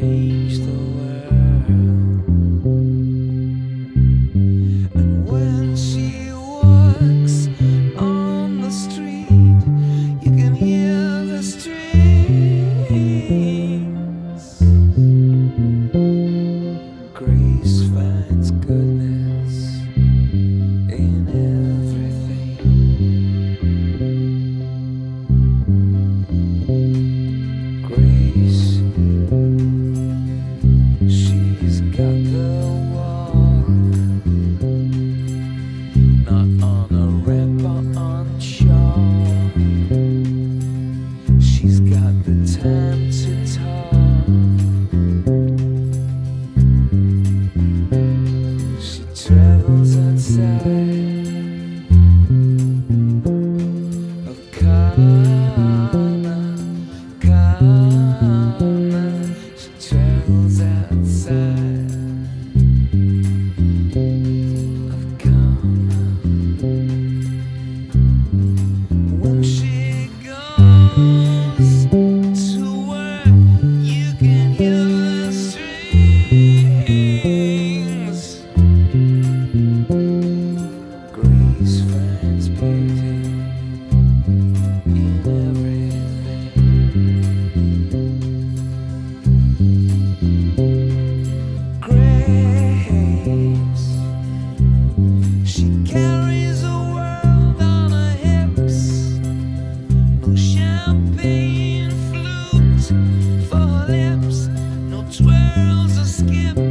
change the world. And when she walks on the street, you can hear the strings. Grace finds goodness in everything. Grace, she's got the walk, not on a ramp or on chalk. She's got the time to talk. She travels outside of corner. She travels outside of corner. When she goes to work, you can hear the strings. Grace finds beauty in everything. Grace, she carries the world on her hips. No champagne flute for her lips, no twirls or skips.